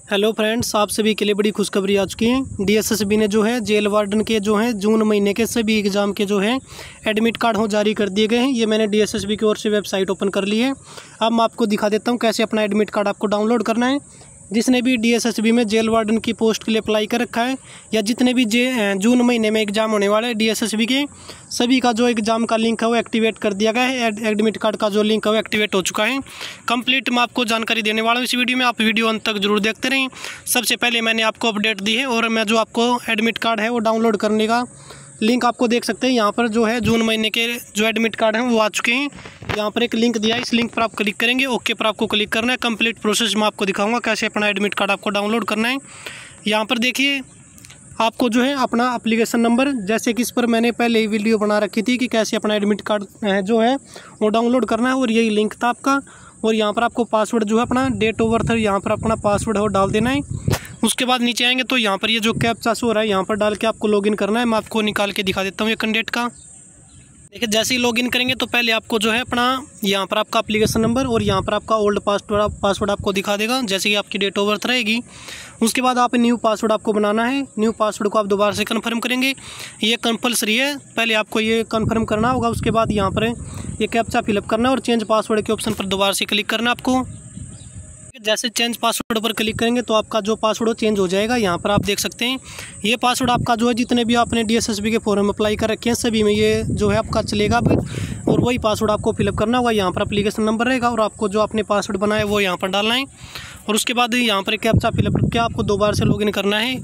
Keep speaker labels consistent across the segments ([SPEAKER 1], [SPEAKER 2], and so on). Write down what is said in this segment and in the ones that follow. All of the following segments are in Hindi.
[SPEAKER 1] हेलो फ्रेंड्स, आप सभी के लिए बड़ी खुशखबरी आ चुकी है। डीएसएसबी ने जो है जेल वार्डन के जो है जून महीने के सभी एग्ज़ाम के जो है एडमिट कार्ड हो जारी कर दिए गए हैं। ये मैंने डीएसएसबी की ओर से वेबसाइट ओपन कर ली है। अब मैं आपको दिखा देता हूँ कैसे अपना एडमिट कार्ड आपको डाउनलोड करना है। जिसने भी डीएसएसबी में जेल वार्डन की पोस्ट के लिए अप्लाई कर रखा है या जितने भी जून महीने में एग्ज़ाम होने वाले हैं डीएसएसबी के, सभी का जो एग्ज़ाम का लिंक है वो एक्टिवेट कर दिया गया है। एडमिट कार्ड का जो लिंक है वो एक्टिवेट हो चुका है। कंप्लीट मैं आपको जानकारी देने वाला हूँ इस वीडियो में, आप वीडियो अंत तक जरूर देखते रहें। सबसे पहले मैंने आपको अपडेट दी है और मैं जो आपको एडमिट कार्ड है वो डाउनलोड करने का लिंक आपको देख सकते हैं। यहाँ पर जो है जून महीने के जो एडमिट कार्ड हैं वो आ चुके हैं। यहाँ पर एक लिंक दिया है, इस लिंक पर आप क्लिक करेंगे, ओके पर आपको क्लिक करना है। कंप्लीट प्रोसेस मैं आपको दिखाऊंगा कैसे अपना एडमिट कार्ड आपको डाउनलोड करना है। यहाँ पर देखिए आपको जो है अपना एप्लीकेशन नंबर, जैसे कि इस पर मैंने पहले ही वीडियो बना रखी थी कि कैसे अपना एडमिट कार्ड जो है वो डाउनलोड करना है और यही लिंक था आपका। और यहाँ पर आपको पासवर्ड जो है अपना डेट ऑफ बर्थ है, यहाँ पर अपना पासवर्ड है वो डाल देना है। उसके बाद नीचे आएंगे तो यहाँ पर ये जो कैप्चा शो हो रहा है यहाँ पर डाल के आपको लॉगिन करना है। मैं आपको निकाल के दिखा देता हूँ ये कैंडिडेट का। देखिए जैसे ही लॉगिन करेंगे तो पहले आपको जो है अपना यहाँ पर आपका एप्लीकेशन नंबर और यहाँ पर आपका ओल्ड पासवर्ड आपको दिखा देगा, जैसे कि आपकी डेट ऑफ बर्थ रहेगी। उसके बाद आप न्यू पासवर्ड आपको बनाना है। न्यू पासवर्ड को आप दोबारा से कन्फर्म करेंगे, ये कंपलसरी है, पहले आपको ये कन्फर्म करना होगा। उसके बाद यहाँ पर ये कैप्चा फिलअप करना है और चेंज पासवर्ड के ऑप्शन पर दोबारा से क्लिक करना है आपको। जैसे चेंज पासवर्ड पर क्लिक करेंगे तो आपका जो पासवर्ड चेंज हो जाएगा। यहाँ पर आप देख सकते हैं ये पासवर्ड आपका जो है जितने भी आपने डीएसएसबी के फॉर्म अप्लाई कर रखे हैं सभी में ये जो है आपका चलेगा अभी। और वही पासवर्ड आपको फिलअप करना होगा। यहाँ पर एप्लीकेशन नंबर रहेगा और आपको जो आपने पासवर्ड बनाया है वो यहाँ पर डालना है। और उसके बाद यहाँ पर कैप्चा फिलअप करके आपको दोबारा से लॉगिन करना है।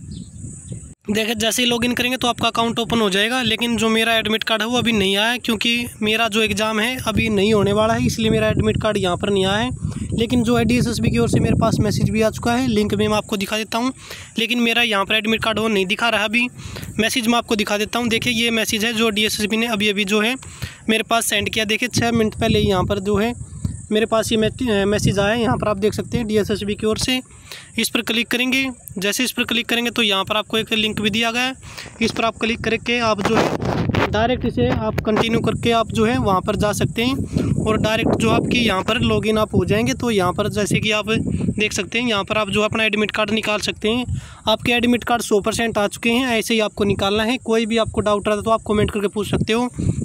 [SPEAKER 1] देखिए जैसे ही लॉगिन करेंगे तो आपका अकाउंट ओपन हो जाएगा। लेकिन जो मेरा एडमिट कार्ड है वो अभी नहीं आया है, क्योंकि मेरा जो एग्ज़ाम है अभी नहीं होने वाला है, इसलिए मेरा एडमिट कार्ड यहाँ पर नहीं आया है। लेकिन जो है डीएसएसबी की ओर से मेरे पास मैसेज भी आ चुका है, लिंक भी मैं आपको दिखा देता हूँ। लेकिन मेरा यहाँ पर एडमिट कार्ड वो नहीं दिखा रहा अभी। मैसेज मैं आपको दिखा देता हूँ। देखिए ये मैसेज है जो डीएसएसबी ने अभी अभी जो है मेरे पास सेंड किया। देखिए 6 मिनट पहले यहाँ पर जो है मेरे पास ये मैसेज आया है। यहाँ पर आप देख सकते हैं डीएसएसबी की ओर से। इस पर क्लिक करेंगे, जैसे इस पर क्लिक करेंगे तो यहाँ पर आपको एक लिंक भी दिया गया है। इस पर आप क्लिक करके आप जो है डायरेक्ट इसे आप कंटिन्यू करके आप जो है वहाँ पर जा सकते हैं और डायरेक्ट जो आपकी यहाँ पर लॉगिन आप हो जाएंगे। तो यहाँ पर जैसे कि आप देख सकते हैं यहाँ पर आप जो अपना एडमिट कार्ड निकाल सकते हैं। आपके एडमिट कार्ड 100% आ चुके हैं, ऐसे ही आपको निकालना है। कोई भी आपको डाउट रहता है तो आप कमेंट करके पूछ सकते हो।